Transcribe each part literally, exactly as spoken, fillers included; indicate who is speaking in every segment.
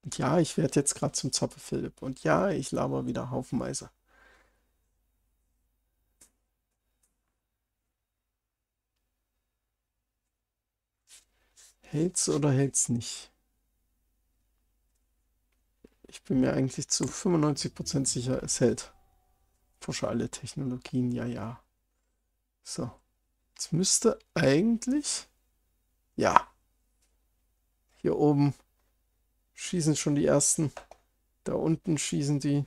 Speaker 1: Und ja, ich werde jetzt gerade zum Zoppe Philipp. Und ja, ich laber wieder haufenweise. Hält's oder hält's nicht? Ich bin mir eigentlich zu fünfundneunzig Prozent sicher, es hält. Forsche alle Technologien, ja, ja. So, jetzt müsste eigentlich... Ja, hier oben schießen schon die ersten. Da unten schießen die.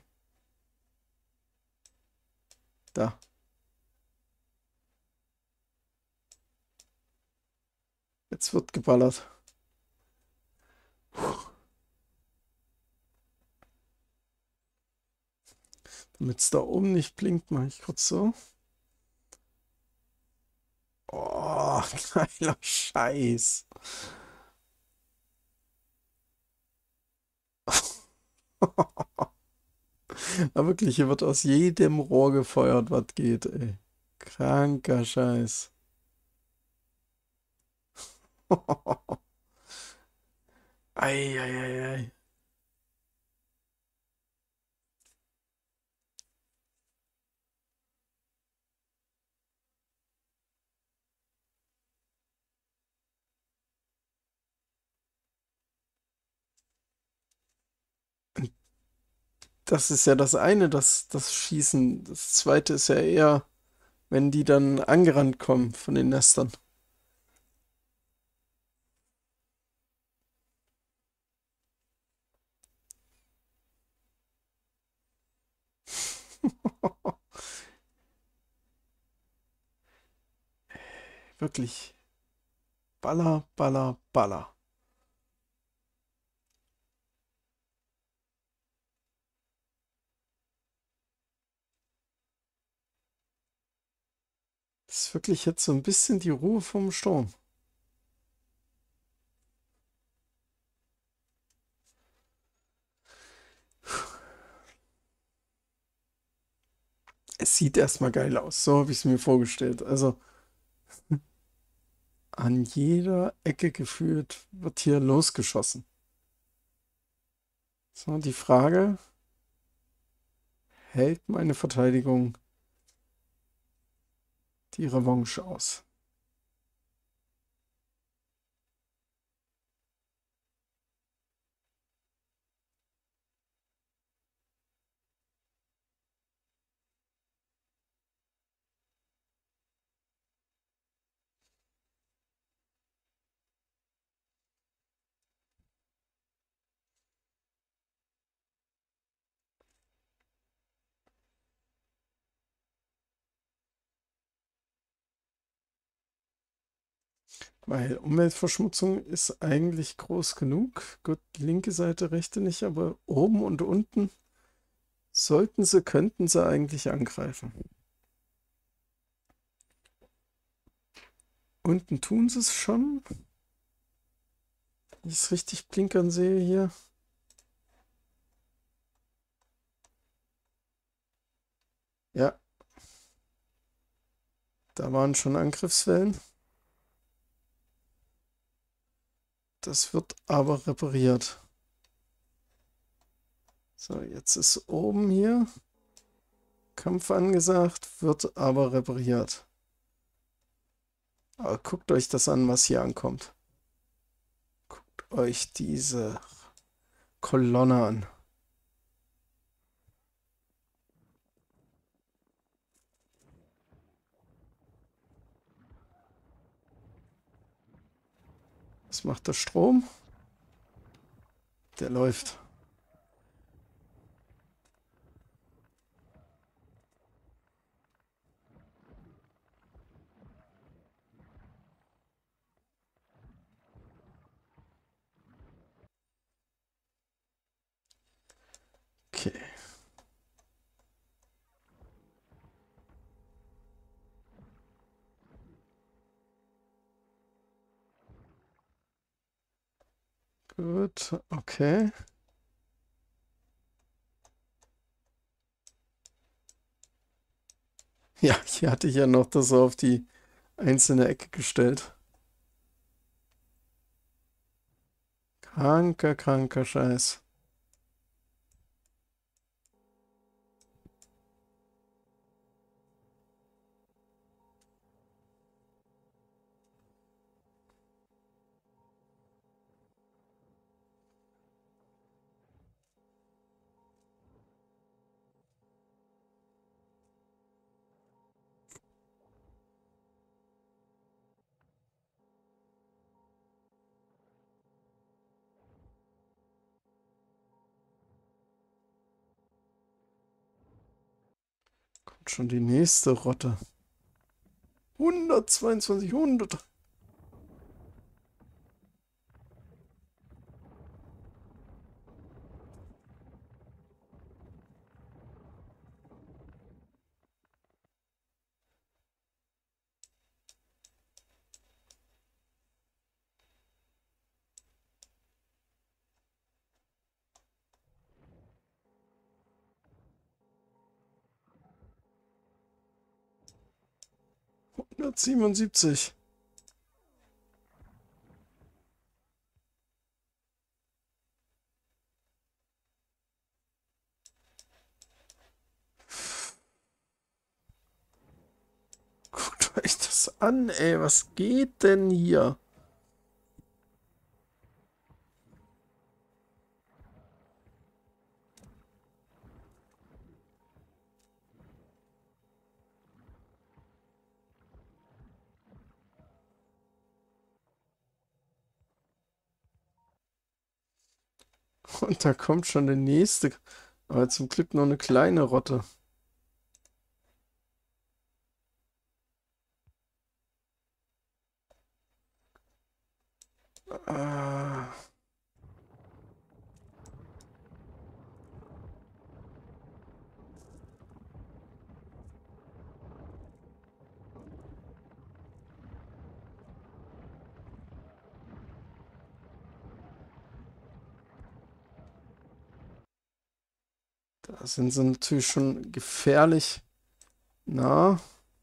Speaker 1: Da. Jetzt wird geballert. Damit es da oben nicht blinkt, mache ich kurz so. Oh, geiler Scheiß. Aber wirklich, hier wird aus jedem Rohr gefeuert, was geht, ey. Kranker Scheiß. Eieiei. Das ist ja das eine, das, das Schießen. Das zweite ist ja eher, wenn die dann angerannt kommen von den Nestern. Wirklich. Baller, baller, baller. Das ist wirklich jetzt so ein bisschen die Ruhe vom Sturm. Es sieht erstmal geil aus. So habe ich es mir vorgestellt. Also an jeder Ecke gefühlt wird hier losgeschossen. So, die Frage, hält meine Verteidigung die Revanche aus? Weil Umweltverschmutzung ist eigentlich groß genug. Gut, linke Seite, rechte nicht, aber oben und unten sollten sie, könnten sie eigentlich angreifen. Unten tun sie es schon. Wenn ich es richtig blinkern sehe hier. Ja. Da waren schon Angriffswellen. Das wird aber repariert. So, jetzt ist oben hier Kampf angesagt, wird aber repariert. Aber guckt euch das an, was hier ankommt. Guckt euch diese Kolonne an. Was macht der Strom? Der läuft. Okay. Gut, okay. Ja, hier hatte ich ja noch das auf die einzelne Ecke gestellt. Kranker, kranker Scheiß. Und schon die nächste Rotte. hundertzweiundzwanzig, hundert. hundertsiebenundsiebzig. Guckt euch das an, ey. Was geht denn hier? Und da kommt schon der nächste. Aber zum Glück nur eine kleine Rotte. Ah. Da sind sie natürlich schon gefährlich nah.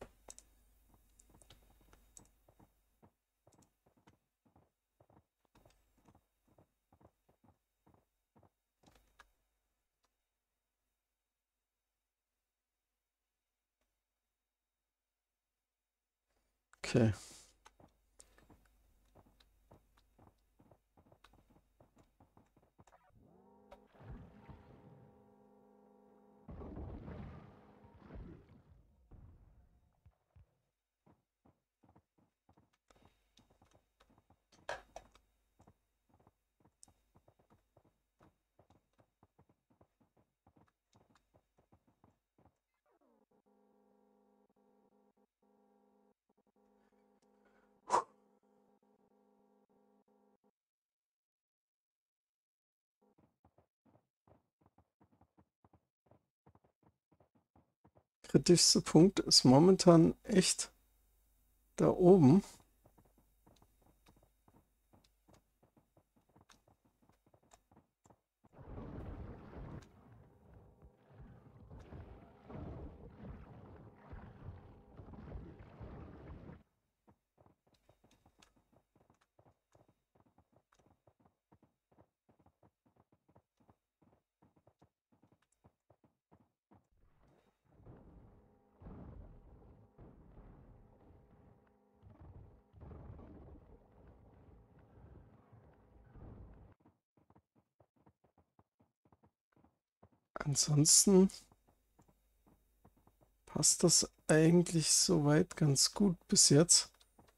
Speaker 1: Okay. Kritischste Punkt ist momentan echt da oben. Ansonsten passt das eigentlich soweit ganz gut bis jetzt.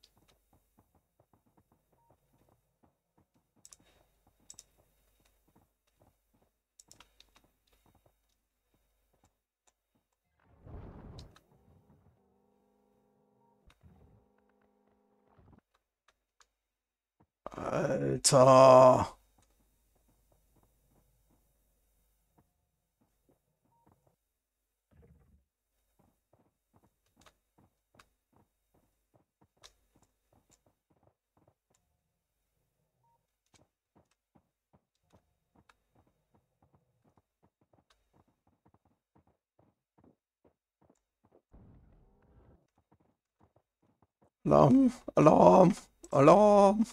Speaker 1: Alter. Alarm, Alarm, Alarm.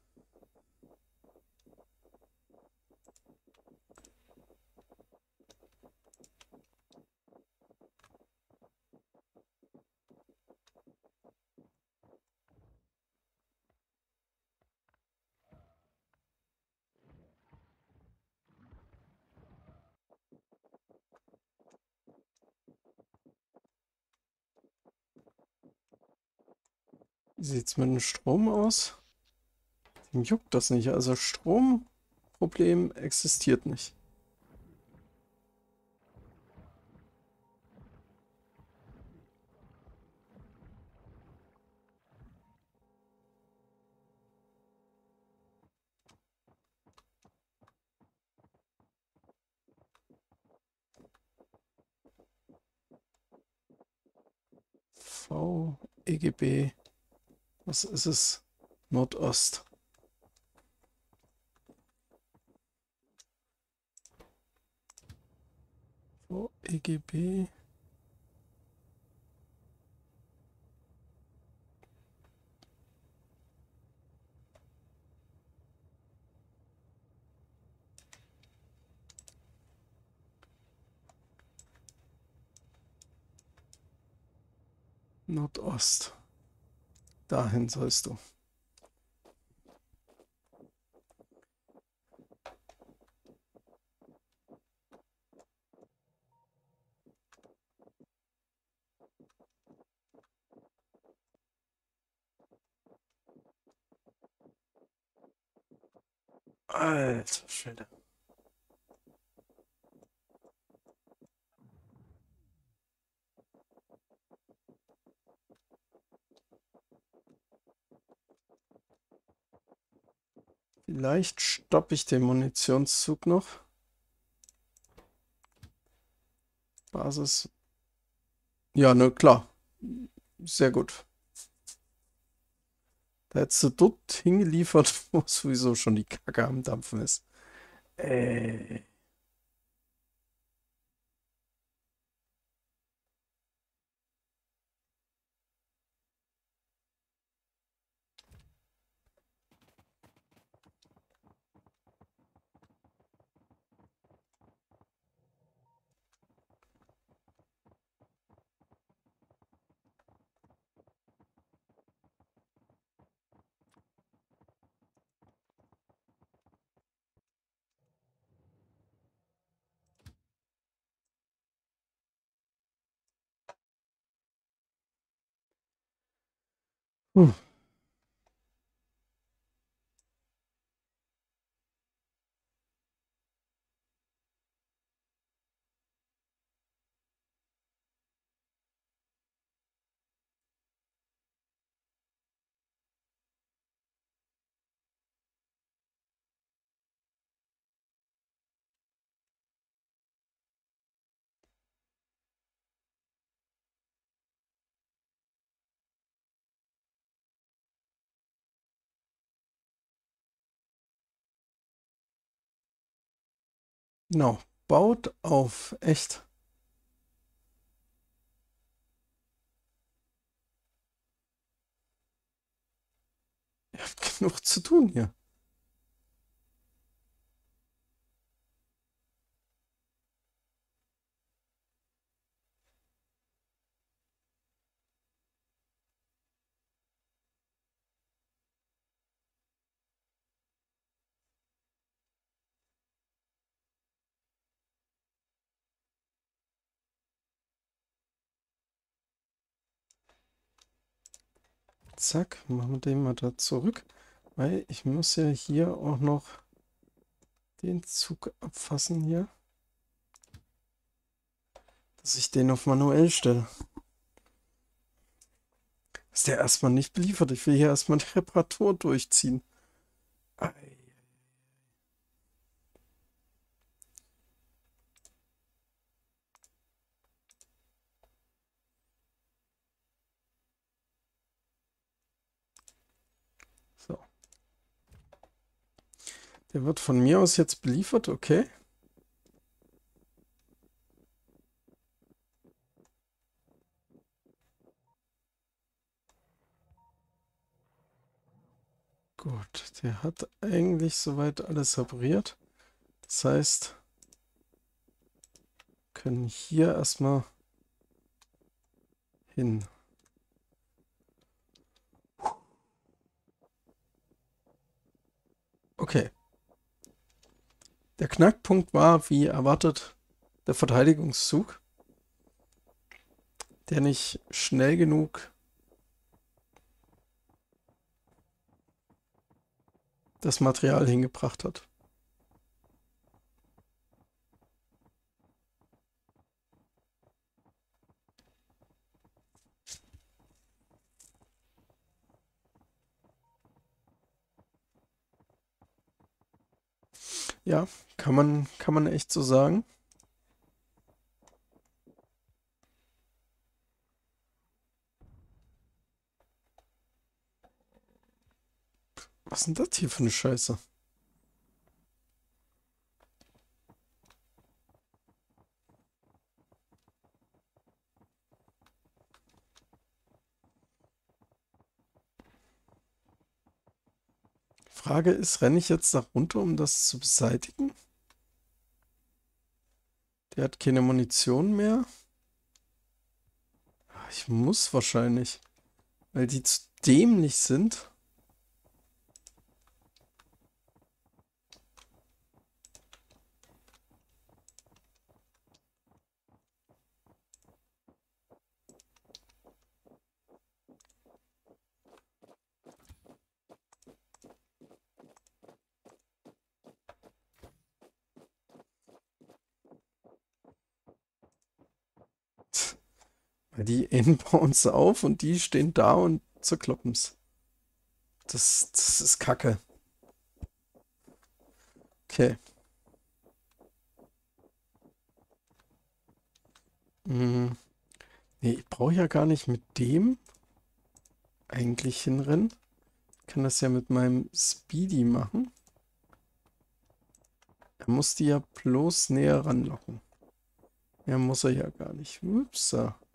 Speaker 1: Wie sieht es mit dem Strom aus? Dem juckt das nicht. Also Stromproblem existiert nicht. V, E G B, was ist es? Nordost. V, E G B. Nordost. Dahin sollst du. Alter Schwede. Vielleicht stoppe ich den Munitionszug noch. Basis. Ja, ne, klar. Sehr gut. Da hättest du dort hingeliefert, wo sowieso schon die Kacke am Dampfen ist. Äh. Hm. Genau. Baut auf. Echt. Ihr habt genug zu tun hier. Zack, machen wir den mal da zurück. Weil ich muss ja hier auch noch den Zug abfassen hier. Dass ich den auf manuell stelle. Ist der erstmal nicht beliefert. Ich will hier erstmal die Reparatur durchziehen. Ei. So. Der wird von mir aus jetzt beliefert, okay. Gut, der hat eigentlich soweit alles repariert. Das heißt, wir können hier erstmal hin. Okay. Der Knackpunkt war, wie erwartet, der Verteidigungszug, der nicht schnell genug das Material hingebracht hat. Ja, kann man, kann man echt so sagen. Was ist denn das hier für eine Scheiße? Frage ist, renne ich jetzt da runter, um das zu beseitigen? Der hat keine Munition mehr. Ich muss wahrscheinlich, weil die zu dämlich sind. Weil die einen bauen uns auf und die stehen da und zerkloppen's. Das, das ist Kacke. Okay. Hm. Nee, ich brauche ja gar nicht mit dem eigentlich hinrennen. Ich kann das ja mit meinem Speedy machen. Er muss die ja bloß näher ranlocken. Mehr muss er ja gar nicht. Ups.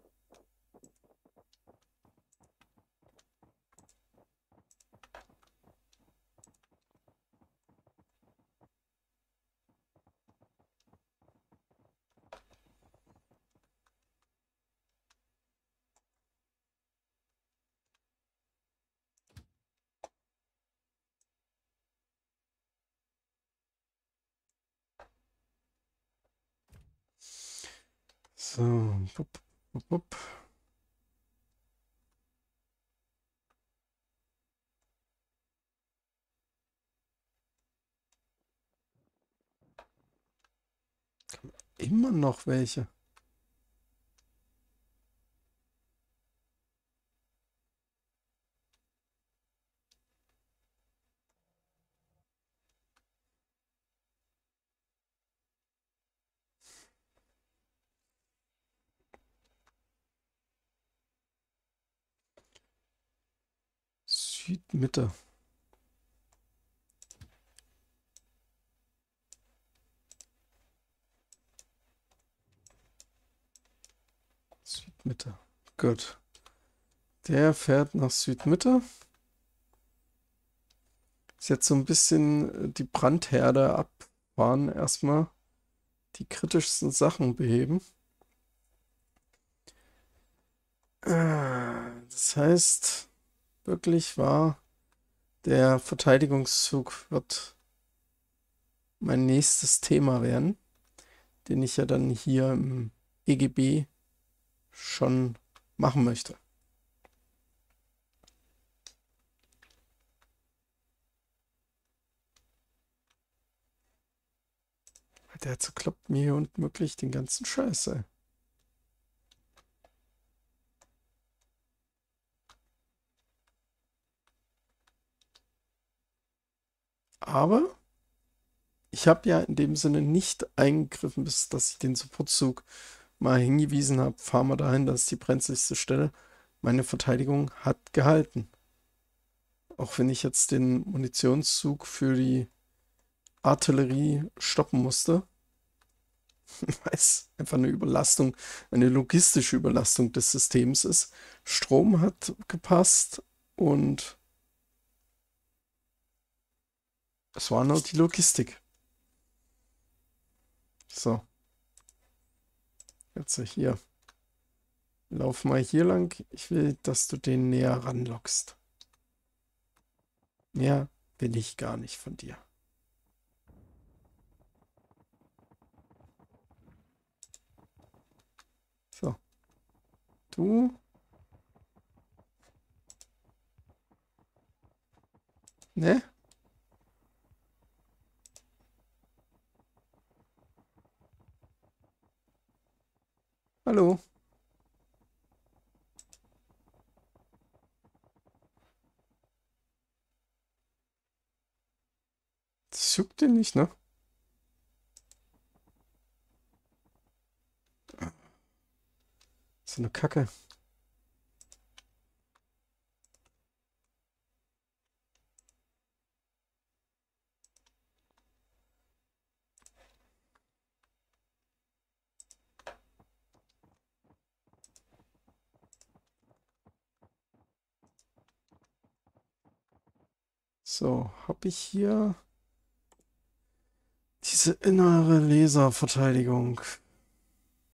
Speaker 1: So. Bup, bup, bup. Immer noch welche. Südmitte. Südmitte. Gut. Der fährt nach Südmitte. Ist jetzt so ein bisschen die Brandherde abfahren. Erstmal die kritischsten Sachen beheben. Das heißt, wirklich wahr, der Verteidigungszug wird mein nächstes Thema werden, den ich ja dann hier im E G B schon machen möchte. Der zerkloppt mir hier unten wirklich den ganzen Scheiß, ey. Aber ich habe ja in dem Sinne nicht eingegriffen, bis dass ich den Supportzug mal hingewiesen habe. Fahr mal dahin, das ist die brenzligste Stelle. Meine Verteidigung hat gehalten. Auch wenn ich jetzt den Munitionszug für die Artillerie stoppen musste. Weil es einfach eine Überlastung, eine logistische Überlastung des Systems ist. Strom hat gepasst und es war nur die Logistik. So. Jetzt hier. Lauf mal hier lang. Ich will, dass du den näher ranlockst. Mehr will ich gar nicht von dir. So. Du. Ne? Hallo. Das juckt dir nicht, ne? So eine Kacke. So, habe ich hier diese innere Laserverteidigung.